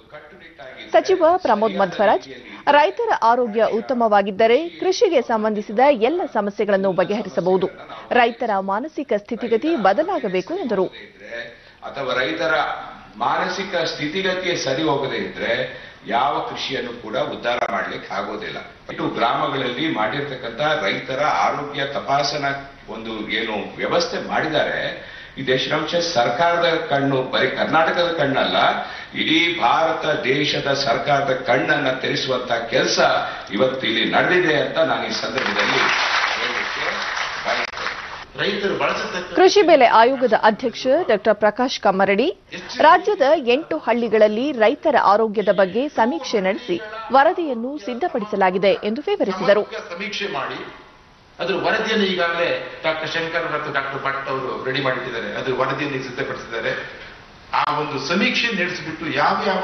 ಸಚಿವ ಪ್ರಮೋದ್ ಮಧ್ವರಾಜ್, ರೈತರ ಆರೋಗ್ಯ ಉತ್ತಮವಾಗಿದ್ದರೆ ಕೃಷಿಗೆ ಸಂಬಂಧಿಸಿದ ಎಲ್ಲ ಸಮಸ್ಯೆಗಳನ್ನು ಬಗೆಹರಿಸಬಹುದು, ರೈತರ ಮಾನಸಿಕ ಸ್ಥಿತಿಗತಿ ಬದಲಾಗಬೇಕು ಎಂದರು. ಅಥವಾ ರೈತರ ಮಾನಸಿಕ ಸ್ಥಿತಿಗತಿಗೆ ಸರಿ ಹೋಗದೇ ಇದ್ರೆ ಯಾವ ಕೃಷಿಯನ್ನು ಕೂಡ ಉದ್ಧಾರ ಮಾಡ್ಲಿಕ್ಕೆ ಆಗೋದಿಲ್ಲ. ಇಟ್ಟು ಗ್ರಾಮಗಳಲ್ಲಿ ಮಾಡಿರ್ತಕ್ಕಂಥ ರೈತರ ಆರೋಗ್ಯ ತಪಾಸಣಾ ಒಂದು ಏನು ವ್ಯವಸ್ಥೆ ಮಾಡಿದ್ದಾರೆ, ಈ ದೇಶದ ಸರ್ಕಾರದ ಕಣ್ಣು ಬರೀ ಕರ್ನಾಟಕದ ಕಣ್ಣಲ್ಲ, ಇಡೀ ಭಾರತ ದೇಶದ ಸರ್ಕಾರದ ಕಣ್ಣನ್ನ ತೆರೆಸುವಂತ ಕೆಲಸ ಇವತ್ತು ಇಲ್ಲಿ ನಡೆದಿದೆ ಅಂತ ನಾನು ಈ ಸಂದರ್ಭದಲ್ಲಿ ಹೇಳಲಿಕ್ಕೆ ಬಯಸ್ತೇನೆ. ರೈತರು ಬಳಸತಕ್ಕ ಕೃಷಿ ಬೆಲೆ ಆಯೋಗದ ಅಧ್ಯಕ್ಷ ಡಾ ಪ್ರಕಾಶ್ ಕಮ್ಮರಡಿ, ರಾಜ್ಯದ ಎಂಟು ಹಳ್ಳಿಗಳಲ್ಲಿ ರೈತರ ಆರೋಗ್ಯದ ಬಗ್ಗೆ ಸಮೀಕ್ಷೆ ನಡೆಸಿ ವರದಿಯನ್ನು ಸಿದ್ಧಪಡಿಸಲಾಗಿದೆ ಎಂದು ವಿವರಿಸಿದರು. ಸಮೀಕ್ಷೆ ಮಾಡಿ ಅದರ ವರದಿಯನ್ನು ಈಗಾಗಲೇ ಡಾಕ್ಟರ್ ಶಂಕರ್ ಮತ್ತು ಡಾಕ್ಟರ್ ಭಟ್ ಅವರು ರೆಡಿ ಮಾಡಿಟ್ಟಿದ್ದಾರೆ. ಅದರ ವರದಿಯನ್ನು ಸಿದ್ಧಪಡಿಸಿದ್ದಾರೆ. ಆ ಒಂದು ಸಮೀಕ್ಷೆ ನಡೆಸಿಬಿಟ್ಟು ಯಾವ ಯಾವ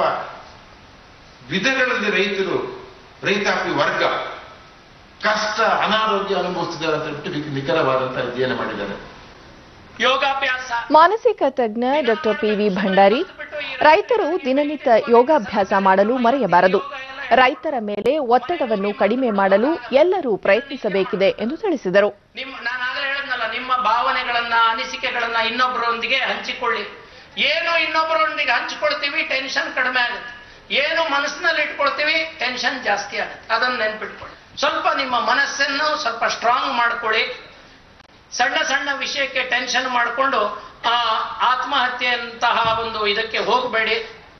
ವಿಧಗಳಲ್ಲಿ ರೈತರು ರೈತಾಪಿ ವರ್ಗ ಕಷ್ಟ ಅನಾರೋಗ್ಯ ಅನುಭವಿಸಿದ್ದಾರೆ ಅಂತ ಹೇಳ್ಬಿಟ್ಟು ನಿಖರವಾದಂತಹ ಅಧ್ಯಯನ ಮಾಡಿದ್ದಾರೆ. ಯೋಗಾಭ್ಯಾಸ ಮಾನಸಿಕ ತಜ್ಞ ಡಾ ಪಿವಿ ಭಂಡಾರಿ, ರೈತರು ದಿನನಿತ್ಯ ಯೋಗಾಭ್ಯಾಸ ಮಾಡಲು ಮರೆಯಬಾರದು, ರೈತರ ಮೇಲೆ ಒತ್ತಡವನ್ನು ಕಡಿಮೆ ಮಾಡಲು ಎಲ್ಲರೂ ಪ್ರಯತ್ನಿಸಬೇಕಿದೆ ಎಂದು ತಿಳಿಸಿದರು. ನಾನಾಗಲೇ ಹೇಳಿದ್ನಲ್ಲ, ನಿಮ್ಮ ಭಾವನೆಗಳನ್ನ ಅನಿಸಿಕೆಗಳನ್ನ ಇನ್ನೊಬ್ಬರೊಂದಿಗೆ ಹಂಚಿಕೊಳ್ಳಿ. ಏನು ಇನ್ನೊಬ್ಬರೊಂದಿಗೆ ಹಂಚಿಕೊಳ್ತೀವಿ ಟೆನ್ಷನ್ ಕಡಿಮೆ ಆಗುತ್ತೆ, ಏನು ಮನಸ್ಸಿನಲ್ಲಿ ಇಟ್ಕೊಳ್ತೀವಿ ಟೆನ್ಷನ್ ಜಾಸ್ತಿ ಆಗುತ್ತೆ. ಅದನ್ನ ನೆನ್ಪಿಟ್ಕೊಳ್ಳಿ. ಸ್ವಲ್ಪ ನಿಮ್ಮ ಮನಸ್ಸನ್ನು ಸ್ವಲ್ಪ ಸ್ಟ್ರಾಂಗ್ ಮಾಡ್ಕೊಳ್ಳಿ. ಸಣ್ಣ ಸಣ್ಣ ವಿಷಯಕ್ಕೆ ಟೆನ್ಷನ್ ಮಾಡಿಕೊಂಡು ಆ ಆತ್ಮಹತ್ಯೆಯಂತಹ ಒಂದು ಇದಕ್ಕೆ ಹೋಗಬೇಡಿ.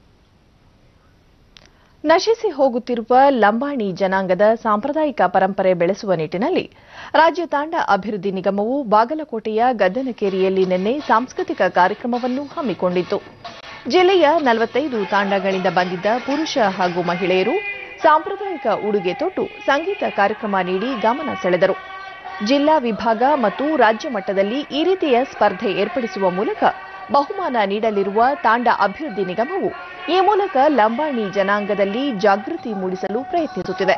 ನಶಿಸಿ ಹೋಗುತ್ತಿರುವ ಲಂಬಾಣಿ ಜನಾಂಗದ ಸಾಂಪ್ರದಾಯಿಕ ಪರಂಪರೆ ಬೆಳೆಸುವ ನಿಟ್ಟಿನಲ್ಲಿ ರಾಜ್ಯ ತಾಂಡ ಅಭಿವೃದ್ಧಿ ನಿಗಮವು ಬಾಗಲಕೋಟೆಯ ಗದ್ದನಕೇರಿಯಲ್ಲಿ ನಿನ್ನೆ ಸಾಂಸ್ಕೃತಿಕ ಕಾರ್ಯಕ್ರಮವನ್ನು ಹಮ್ಮಿಕೊಂಡಿತ್ತು. ಜಿಲ್ಲೆಯ ನಲವತ್ತೈದು ತಾಂಡಗಳಿಂದ ಬಂದಿದ್ದ ಪುರುಷ ಹಾಗೂ ಮಹಿಳೆಯರು ಸಾಂಪ್ರದಾಯಿಕ ಉಡುಗೆ ತೊಟ್ಟು ಸಂಗೀತ ಕಾರ್ಯಕ್ರಮ ನೀಡಿ ಗಮನ ಸೆಳೆದರು. ಜಿಲ್ಲಾ ವಿಭಾಗ ಮತ್ತು ರಾಜ್ಯ ಮಟ್ಟದಲ್ಲಿ ಈ ರೀತಿಯ ಸ್ಪರ್ಧೆ ಏರ್ಪಡಿಸುವ ಮೂಲಕ ಬಹುಮಾನ ನೀಡಲಿರುವ ತಾಂಡ ಅಭಿವೃದ್ಧಿ ನಿಗಮವು ಈ ಮೂಲಕ ಲಂಬಾಣಿ ಜನಾಂಗದಲ್ಲಿ ಜಾಗೃತಿ ಮೂಡಿಸಲು ಪ್ರಯತ್ನಿಸುತ್ತಿದೆ.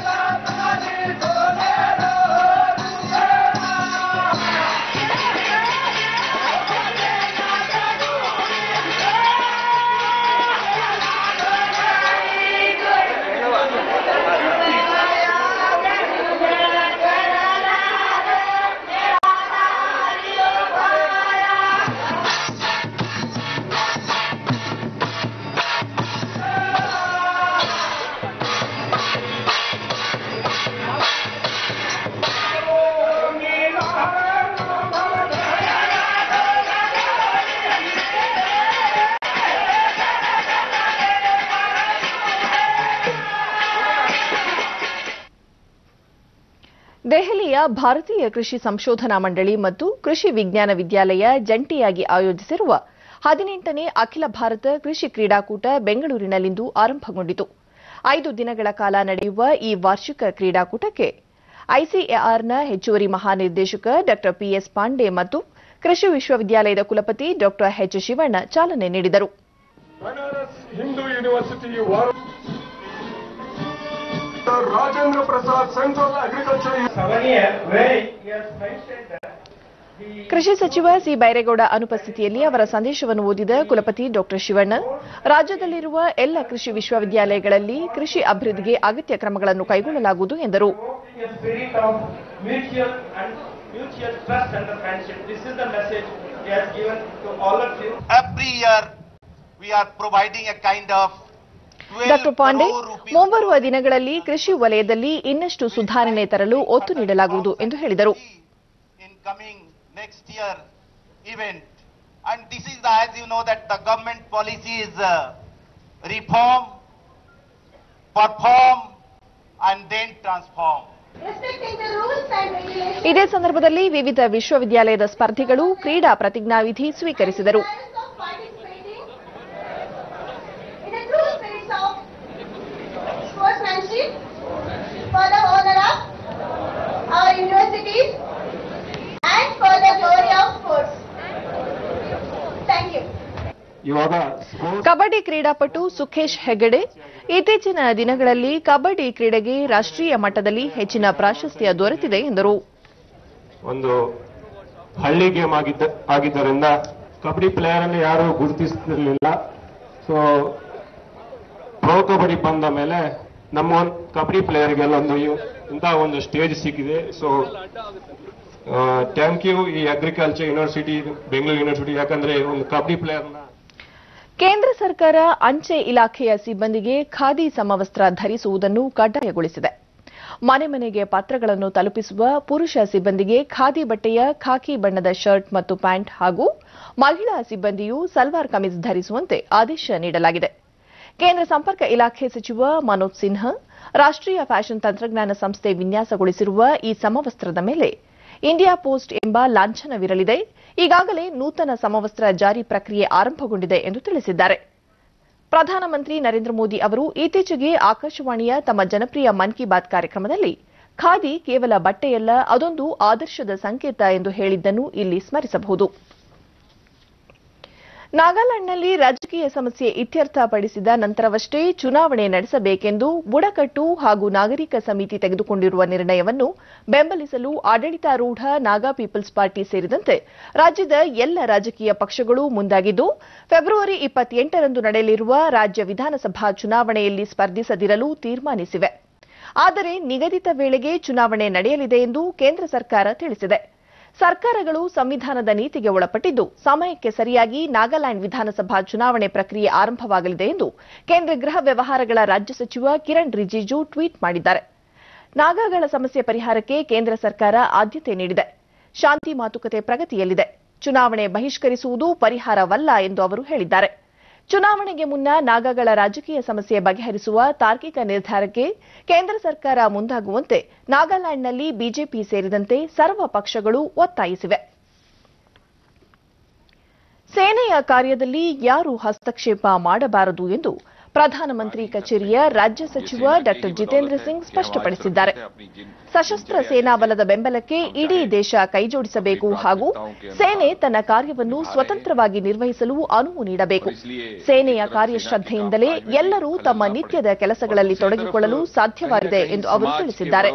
ದೆಹಲಿಯ ಭಾರತೀಯ ಕೃಷಿ ಸಂಶೋಧನಾ ಮಂಡಳಿ ಮತ್ತು ಕೃಷಿ ವಿಜ್ಞಾನ ವಿದ್ಯಾಲಯ ಜಂಟಿಯಾಗಿ ಆಯೋಜಿಸಿರುವ ಹದಿನೆಂಟನೇ ಅಖಿಲ ಭಾರತ ಕೃಷಿ ಕ್ರೀಡಾಕೂಟ ಬೆಂಗಳೂರಿನಲ್ಲಿಂದು ಆರಂಭಗೊಂಡಿತು. ಐದು ದಿನಗಳ ಕಾಲ ನಡೆಯುವ ಈ ವಾರ್ಷಿಕ ಕ್ರೀಡಾಕೂಟಕ್ಕೆ ಐಸಿಎಆರ್ನ ಹೆಚ್ಚುವರಿ ಮಹಾನಿರ್ದೇಶಕ ಡಾ ಪಿಎಸ್ ಪಾಂಡೆ ಮತ್ತು ಕೃಷಿ ವಿಶ್ವವಿದ್ಯಾಲಯದ ಕುಲಪತಿ ಡಾ ಎಚ್ ಶಿವಣ್ಣ ಚಾಲನೆ ನೀಡಿದರು. Rajendra Prasad, Central Agriculture. ಕೃಷಿ ಸಚಿವ ಸಿ ಬೈರೇಗೌಡ ಅನುಪಸ್ಥಿತಿಯಲ್ಲಿ ಅವರ ಸಂದೇಶವನ್ನು ಓದಿದ ಕುಲಪತಿ ಡಾಕ್ಟರ್ ಶಿವಣ್ಣ, ರಾಜ್ಯದಲ್ಲಿರುವ ಎಲ್ಲ ಕೃಷಿ ವಿಶ್ವವಿದ್ಯಾಲಯಗಳಲ್ಲಿ ಕೃಷಿ ಅಭಿವೃದ್ಧಿಗೆ ಅಗತ್ಯ ಕ್ರಮಗಳನ್ನು ಕೈಗೊಳ್ಳಲಾಗುವುದು ಎಂದರು. ಡಾಕ್ಟರ್ ಪಾಂಡೆ, ಮುಂಬರುವ ದಿನಗಳಲ್ಲಿ ಕೃಷಿ ವಲಯದಲ್ಲಿ ಇನ್ನಷ್ಟು ಸುಧಾರಣೆ ತರಲು ಒತ್ತು ನೀಡಲಾಗುವುದು ಎಂದು ಹೇಳಿದರು. Next year event, and this is the, as you know that the government policy is uh, reform, perform and then transform. ಇದೇ ಸಂದರ್ಭದಲ್ಲಿ ವಿವಿಧ ವಿಶ್ವವಿದ್ಯಾಲಯದ ಸ್ಪರ್ಧಿಗಳು ಕ್ರೀಡಾ ಪ್ರತಿಜ್ಞಾವಿಧಿ ಸ್ವೀಕರಿಸಿದರು. ಕಬಡ್ಡಿ ಕ್ರೀಡಾಪಟು ಸುಖೇಶ್ ಹೆಗಡೆ, ಇತ್ತೀಚಿನ ದಿನಗಳಲ್ಲಿ ಕಬಡ್ಡಿ ಕ್ರೀಡೆಗೆ ರಾಷ್ಟ್ರೀಯ ಮಟ್ಟದಲ್ಲಿ ಹೆಚ್ಚಿನ ಪ್ರಾಶಸ್ತ್ಯ ದೊರೆತಿದೆ ಎಂದರು. ಒಂದು ಹಳ್ಳಿ ಗೇಮ್ ಆಗಿದ್ದರಿಂದ ಕಬಡ್ಡಿ ಪ್ಲೇಯರ್ ಅಲ್ಲಿ ಯಾರು ಗುರುತಿಸುತ್ತಿರಲಿಲ್ಲ. ಸೊ ಪ್ರೋ ಕಬಡ್ಡಿ ಬಂದ ಮೇಲೆ ನಮ್ಮ ಕಬಡ್ಡಿ ಪ್ಲೇಯರ್ಗೆಲ್ಲ ಒಂದು ಇಂತಹ ಒಂದು ಸ್ಟೇಜ್ ಸಿಕ್ಕಿದೆ. ಸೊ ಥ್ಯಾಂಕ್ ಯು ಈ ಅಗ್ರಿಕಲ್ಚರ್ ಯೂನಿವರ್ಸಿಟಿ, ಬೆಂಗಳೂರು ಯೂನಿವರ್ಸಿಟಿ, ಯಾಕಂದ್ರೆ ಒಂದು ಕಬಡ್ಡಿ ಪ್ಲೇಯರ್ನ. ಕೇಂದ್ರ ಸರ್ಕಾರ ಅಂಚೆ ಇಲಾಖೆಯ ಸಿಬ್ಬಂದಿಗೆ ಖಾದಿ ಸಮವಸ್ತ್ರ ಧರಿಸುವುದನ್ನು ಕಡ್ಡಾಯಗೊಳಿಸಿದೆ. ಮನೆ ಮನೆಗೆ ಪತ್ರಗಳನ್ನು ತಲುಪಿಸುವ ಪುರುಷ ಸಿಬ್ಬಂದಿಗೆ ಖಾದಿ ಬಟ್ಟೆಯ ಖಾಕಿ ಬಣ್ಣದ ಶರ್ಟ್ ಮತ್ತು ಪ್ಯಾಂಟ್ ಹಾಗೂ ಮಹಿಳಾ ಸಿಬ್ಬಂದಿಯು ಸಲ್ವಾರ್ ಕಮೀಜ್ ಧರಿಸುವಂತೆ ಆದೇಶ ನೀಡಲಾಗಿದೆ. ಕೇಂದ್ರ ಸಂಪರ್ಕ ಇಲಾಖೆ ಸಚಿವ ಮನೋಜ್ ಸಿನ್ಹಾ, ರಾಷ್ಟ್ರೀಯ ಫ್ಯಾಷನ್ ತಂತ್ರಜ್ಞಾನ ಸಂಸ್ಥೆ ವಿನ್ಯಾಸಗೊಳಿಸಿರುವ ಈ ಸಮವಸ್ತ್ರದ ಮೇಲೆ ಇಂಡಿಯಾ ಪೋಸ್ಟ್ ಎಂಬ ಲಾಂಛನವಿರಲಿದೆ. ಈಗಾಗಲೇ ನೂತನ ಸಮವಸ್ತ್ರ ಜಾರಿ ಪ್ರಕ್ರಿಯೆ ಆರಂಭಗೊಂಡಿದೆ ಎಂದು ತಿಳಿಸಿದ್ದಾರೆ. ಪ್ರಧಾನಮಂತ್ರಿ ನರೇಂದ್ರ ಮೋದಿ ಅವರು ಇತ್ತೀಚೆಗೆ ಆಕಾಶವಾಣಿಯ ತಮ್ಮ ಜನಪ್ರಿಯ ಮನ್ ಕಿ ಬಾತ್ ಕಾರ್ಯಕ್ರಮದಲ್ಲಿ ಖಾದಿ ಕೇವಲ ಬಟ್ಟೆಯಲ್ಲ, ಅದೊಂದು ಆದರ್ಶದ ಸಂಕೇತ ಎಂದು ಹೇಳಿದ್ದನ್ನು ಇಲ್ಲಿ ಸ್ಮರಿಸಬಹುದು. ನಾಗಾಲ್ಯಾಂಡ್ನಲ್ಲಿ ರಾಜಕೀಯ ಸಮಸ್ಯೆ ಇತ್ಯರ್ಥಪಡಿಸಿದ ನಂತರವಷ್ಟೇ ಚುನಾವಣೆ ನಡೆಸಬೇಕೆಂದು ಬುಡಕಟ್ಟು ಹಾಗೂ ನಾಗರಿಕ ಸಮಿತಿ ತೆಗೆದುಕೊಂಡಿರುವ ನಿರ್ಣಯವನ್ನು ಬೆಂಬಲಿಸಲು ಆಡಳಿತಾರೂಢ ನಾಗಾ ಪೀಪಲ್ಸ್ ಪಾರ್ಟಿ ಸೇರಿದಂತೆ ರಾಜ್ಯದ ಎಲ್ಲ ರಾಜಕೀಯ ಪಕ್ಷಗಳು ಮುಂದಾಗಿದ್ದು, ಫೆಬ್ರವರಿ ಇಪ್ಪತ್ತೆಂಟರಂದು ನಡೆಯಲಿರುವ ರಾಜ್ಯ ವಿಧಾನಸಭಾ ಚುನಾವಣೆಯಲ್ಲಿ ಸ್ಪರ್ಧಿಸದಿರಲು ತೀರ್ಮಾನಿಸಿವೆ. ಆದರೆ ನಿಗದಿತ ವೇಳೆಗೆ ಚುನಾವಣೆ ನಡೆಯಲಿದೆ ಎಂದು ಕೇಂದ್ರ ಸರ್ಕಾರ ತಿಳಿಸಿದೆ. ಸರ್ಕಾರಗಳು ಸಂವಿಧಾನದ ನೀತಿಗೆ ಒಳಪಟ್ಟಿದ್ದು, ಸಮಯಕ್ಕೆ ಸರಿಯಾಗಿ ನಾಗಾಲ್ಯಾಂಡ್ ವಿಧಾನಸಭಾ ಚುನಾವಣೆ ಪ್ರಕ್ರಿಯೆ ಆರಂಭವಾಗಲಿದೆ ಎಂದು ಕೇಂದ್ರ ಗೃಹ ವ್ಯವಹಾರಗಳ ರಾಜ್ಯ ಸಚಿವ ಕಿರಣ್ ರಿಜಿಜು ಟ್ವೀಟ್ ಮಾಡಿದ್ದಾರೆ. ನಾಗಾಗಳ ಸಮಸ್ಯೆ ಪರಿಹಾರಕ್ಕೆ ಕೇಂದ್ರ ಸರ್ಕಾರ ಆದ್ಯತೆ ನೀಡಿದೆ. ಶಾಂತಿ ಮಾತುಕತೆ ಪ್ರಗತಿಯಲ್ಲಿದೆ. ಚುನಾವಣೆ ಬಹಿಷ್ಕರಿಸುವುದು ಪರಿಹಾರವಲ್ಲ ಎಂದು ಅವರು ಹೇಳಿದ್ದಾರೆ. ಚುನಾವಣೆಗೆ ಮುನ್ನ ನಾಗಾಗಳ ರಾಜಕೀಯ ಸಮಸ್ಯೆ ಬಗೆಹರಿಸುವ ತಾರ್ಕಿಕ ನಿರ್ಧಾರಕ್ಕೆ ಕೇಂದ್ರ ಸರ್ಕಾರ ಮುಂದಾಗುವಂತೆ ನಾಗಾಲ್ಯಾಂಡ್ನಲ್ಲಿ ಬಿಜೆಪಿ ಸೇರಿದಂತೆ ಸರ್ವ ಪಕ್ಷಗಳು ಒತ್ತಾಯಿಸಿವೆ. ಸೇನೆಯ ಕಾರ್ಯದಲ್ಲಿ ಯಾರೂ ಹಸ್ತಕ್ಷೇಪ ಮಾಡಬಾರದು ಎಂದು ಪ್ರಧಾನಮಂತ್ರಿ ಕಚೇರಿಯ ರಾಜ್ಯ ಸಚಿವ ಡಾ ಜಿತೇಂದ್ರ ಸಿಂಗ್ ಸ್ಪಷ್ಟಪಡಿಸಿದ್ದಾರೆ. ಸಶಸ್ತ್ರ ಸೇನಾ ಬಲದ ಬೆಂಬಲಕ್ಕೆ ಇಡೀ ದೇಶ ಕೈಜೋಡಿಸಬೇಕು ಹಾಗೂ ಸೇನೆ ತನ್ನ ಕಾರ್ಯವನ್ನು ಸ್ವತಂತ್ರವಾಗಿ ನಿರ್ವಹಿಸಲು ಅನುವು ನೀಡಬೇಕು. ಸೇನೆಯ ಕಾರ್ಯಶ್ರದ್ಧೆಯಿಂದಲೇ ಎಲ್ಲರೂ ತಮ್ಮ ನಿತ್ಯದ ಕೆಲಸಗಳಲ್ಲಿ ತೊಡಗಿಕೊಳ್ಳಲು ಸಾಧ್ಯವಾಗಿದೆ ಎಂದು ಅವರು ತಿಳಿಸಿದ್ದಾರೆ.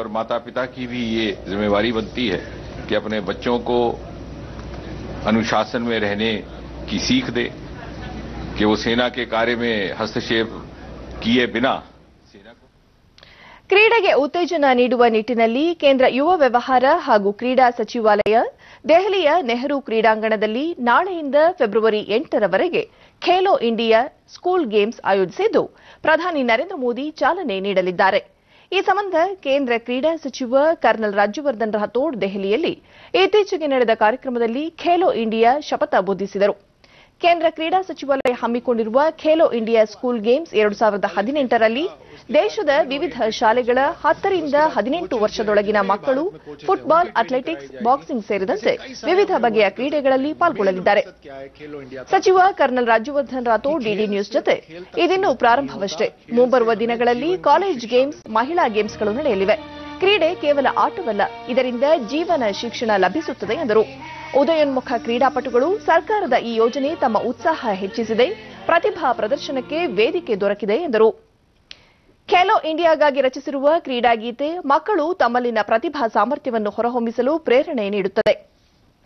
अनुशासन में रहने की सीख दे कि वो सेना के कार्य में हस्तक्षेप किए बिना ಕ್ರೀಡೆಗೆ ಉತ್ತೇಜನ ನೀಡುವ ನಿಟ್ಟಿನಲ್ಲಿ ಕೇಂದ್ರ ಯುವ ವ್ಯವಹಾರ ಹಾಗೂ ಕ್ರೀಡಾ ಸಚಿವಾಲಯ ದೆಹಲಿಯ ನೆಹರು ಕ್ರೀಡಾಂಗಣದಲ್ಲಿ ನಾಳೆಯಿಂದ ಫೆಬ್ರವರಿ ಎಂಟರವರೆಗೆ ಖೇಲೋ ಇಂಡಿಯಾ ಸ್ಕೂಲ್ ಗೇಮ್ಸ್ ಆಯೋಜಿಸಿದ್ದು, ಪ್ರಧಾನಿ ನರೇಂದ್ರ ಮೋದಿ ಚಾಲನೆ ನೀಡಲಿದ್ದಾರೆ. ಈ ಸಂಬಂಧ ಕೇಂದ್ರ ಕ್ರೀಡಾ ಸಚಿವ ಕರ್ನಲ್ ರಾಜ್ಯವರ್ಧನ್ ರಾಥೋಡ್ ದೆಹಲಿಯಲ್ಲಿ ಇತ್ತೀಚೆಗೆ ನಡೆದ ಕಾರ್ಯಕ್ರಮದಲ್ಲಿ ಖೇಲೋ ಇಂಡಿಯಾ ಶಪಥ ಬೋಧಿಸಿದರು. ಕೇಂದ್ರ ಕ್ರೀಡಾ ಸಚಿವಾಲಯ ಹಮ್ಮಿಕೊಂಡಿರುವ ಖೇಲೋ ಇಂಡಿಯಾ ಸ್ಕೂಲ್ ಗೇಮ್ಸ್ ಎರಡು ಸಾವಿರದ ಹದಿನೆಂಟರಲ್ಲಿ ದೇಶದ ವಿವಿಧ ಶಾಲೆಗಳ ಹತ್ತರಿಂದ ಹದಿನೆಂಟು ವರ್ಷದೊಳಗಿನ ಮಕ್ಕಳು ಫುಟ್ಬಾಲ್, ಅಥ್ಲೆಟಿಕ್ಸ್, ಬಾಕ್ಸಿಂಗ್ ಸೇರಿದಂತೆ ವಿವಿಧ ಬಗೆಯ ಕ್ರೀಡೆಗಳಲ್ಲಿ ಪಾಲ್ಗೊಳ್ಳಲಿದ್ದಾರೆ. ಸಚಿವ colonel Rajyavardhan Rathore DD news ಜೊತೆ ಇದಿನ್ನೂ ಪ್ರಾರಂಭವಷ್ಟೇ. ಮುಂಬರುವ ದಿನಗಳಲ್ಲಿ ಕಾಲೇಜ್ ಗೇಮ್ಸ್, ಮಹಿಳಾ ಗೇಮ್ಸ್ಗಳು ನಡೆಯಲಿವೆ. ಕ್ರೀಡೆ ಕೇವಲ ಆಟವಲ್ಲ, ಇದರಿಂದ ಜೀವನ ಶಿಕ್ಷಣ ಲಭಿಸುತ್ತದೆ ಎಂದರು. ಉದಯೋನ್ಮುಖ ಕ್ರೀಡಾಪಟುಗಳು ಸರ್ಕಾರದ ಈ ಯೋಜನೆ ತಮ್ಮ ಉತ್ಸಾಹ ಹೆಚ್ಚಿಸಿದೆ, ಪ್ರತಿಭಾ ಪ್ರದರ್ಶನಕ್ಕೆ ವೇದಿಕೆ ದೊರಕಿದೆ ಎಂದರು. ಖೇಲೋ ಇಂಡಿಯಾಗಾಗಿ ರಚಿಸಿರುವ ಕ್ರೀಡಾ ಗೀತೆ ಮಕ್ಕಳು ತಮ್ಮಲ್ಲಿನ ಪ್ರತಿಭಾ ಸಾಮರ್ಥ್ಯವನ್ನು ಹೊರಹೊಮ್ಮಿಸಲು ಪ್ರೇರಣೆ ನೀಡುತ್ತದೆ.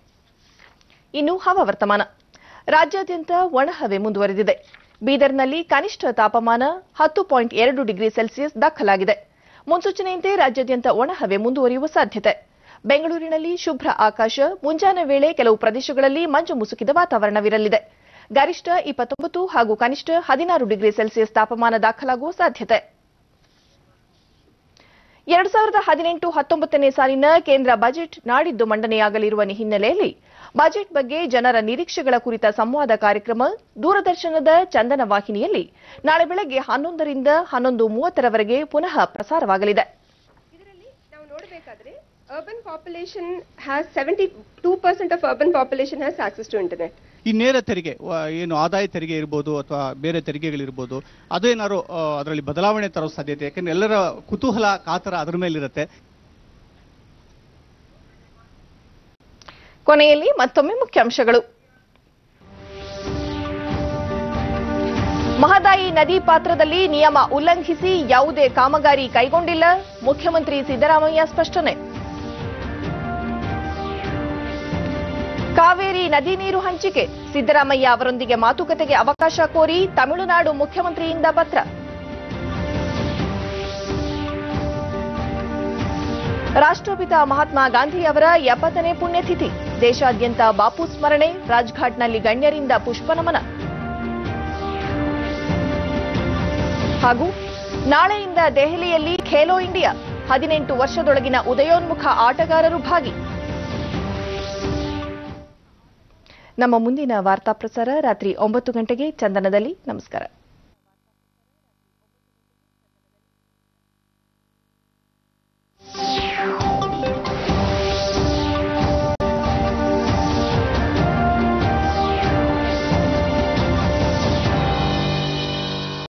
ಇನ್ನು ಹವಾವರ್ತಮಾನ. ರಾಜ್ಯಾದ್ಯಂತ ಒಣಹವೆ ಮುಂದುವರೆದಿದೆ. ಬೀದರ್ನಲ್ಲಿ ಕನಿಷ್ಠ ತಾಪಮಾನ ಹತ್ತು ಪಾಯಿಂಟ್ ಎರಡು ಡಿಗ್ರಿ ಸೆಲ್ಸಿಯಸ್ ದಾಖಲಾಗಿದೆ. ಮುನ್ಸೂಚನೆಯಂತೆ ರಾಜ್ಯಾದ್ಯಂತ ಒಣಹವೆ ಮುಂದುವರಿಯುವ ಸಾಧ್ಯತೆ. ಬೆಂಗಳೂರಿನಲ್ಲಿ ಶುಭ್ರ ಆಕಾಶ, ಮುಂಜಾನೆ ವೇಳೆ ಕೆಲವು ಪ್ರದೇಶಗಳಲ್ಲಿ ಮಂಜು ಮುಸುಕಿದ ವಾತಾವರಣವಿರಲಿದೆ. ಗರಿಷ್ಠ ಇಪ್ಪತ್ತೊಂಬತ್ತು ಹಾಗೂ ಕನಿಷ್ಠ ಹದಿನಾರು ಡಿಗ್ರಿ ಸೆಲ್ಸಿಯಸ್ ತಾಪಮಾನ ದಾಖಲಾಗುವ ಸಾಧ್ಯತೆ. ಎರಡು ಸಾವಿರದ ಹದಿನೆಂಟು ಹತ್ತೊಂಬತ್ತನೇ ಸಾಲಿನ ಕೇಂದ್ರ ಬಜೆಟ್ ನಾಡಿದ್ದು ಮಂಡನೆಯಾಗಲಿರುವ ಹಿನ್ನೆಲೆಯಲ್ಲಿ ಬಜೆಟ್ ಬಗ್ಗೆ ಜನರ ನಿರೀಕ್ಷೆಗಳ ಕುರಿತ ಸಂವಾದ ಕಾರ್ಯಕ್ರಮ ದೂರದರ್ಶನದ ಚಂದನ ವಾಹಿನಿಯಲ್ಲಿ ನಾಳೆ ಬೆಳಗ್ಗೆ ಹನ್ನೊಂದರಿಂದ ಹನ್ನೊಂದು ಮೂವತ್ತರವರೆಗೆ ಪುನಃ ಪ್ರಸಾರವಾಗಲಿದೆ. ಇದರಲ್ಲಿ ನಾವು ನೋಡಬೇಕಾದ್ರೆ urban population has seventy-two percent of urban population has access to internet. ಈ ನೇರ ತೆರಿಗೆ ಏನು ಆದಾಯ ತೆರಿಗೆ ಇರ್ಬೋದು ಅಥವಾ ಬೇರೆ ತೆರಿಗೆಗಳಿರ್ಬೋದು, ಅದೇನಾದ್ರು ಅದರಲ್ಲಿ ಬದಲಾವಣೆ ತರೋ ಸಾಧ್ಯತೆ, ಯಾಕಂದ್ರೆ ಎಲ್ಲರ ಕುತೂಹಲ ಕಾತರ ಅದರ ಮೇಲಿರುತ್ತೆ. ಕೊನೆಯಲ್ಲಿ ಮತ್ತೊಮ್ಮೆ ಮುಖ್ಯಾಂಶಗಳು. ಮಹದಾಯಿ ನದಿ ಪಾತ್ರದಲ್ಲಿ ನಿಯಮ ಉಲ್ಲಂಘಿಸಿ ಯಾವುದೇ ಕಾಮಗಾರಿ ಕೈಗೊಂಡಿಲ್ಲ, ಮುಖ್ಯಮಂತ್ರಿ ಸಿದ್ದರಾಮಯ್ಯ ಸ್ಪಷ್ಟನೆ. ಕಾವೇರಿ ನದಿ ನೀರು ಹಂಚಿಕೆ, ಸಿದ್ದರಾಮಯ್ಯ ಅವರೊಂದಿಗೆ ಮಾತುಕತೆಗೆ ಅವಕಾಶ ಕೋರಿ ತಮಿಳುನಾಡು ಮುಖ್ಯಮಂತ್ರಿಯಿಂದ ಪತ್ರ. ರಾಷ್ಟ್ರಪಿತ ಮಹಾತ್ಮ ಗಾಂಧಿ ಅವರ ಎಪ್ಪತ್ತನೇ ಪುಣ್ಯತಿಥಿ, ದೇಶಾದ್ಯಂತ ಬಾಪು ಸ್ಮರಣೆ, ರಾಜ್ಘಾಟ್ನಲ್ಲಿ ಗಣ್ಯರಿಂದ ಪುಷ್ಪನಮನ. ಹಾಗೂ ನಾಳೆಯಿಂದ ದೆಹಲಿಯಲ್ಲಿ ಖೇಲೋ ಇಂಡಿಯಾ, ಹದಿನೆಂಟು ವರ್ಷದೊಳಗಿನ ಉದಯೋನ್ಮುಖ ಆಟಗಾರರು ಭಾಗಿ. ನಮ್ಮ ಮುಂದಿನ ವಾರ್ತಾ ಪ್ರಸಾರ ರಾತ್ರಿ ಒಂಬತ್ತು ಗಂಟೆಗೆ ಚಂದನದಲ್ಲಿ. ನಮಸ್ಕಾರ.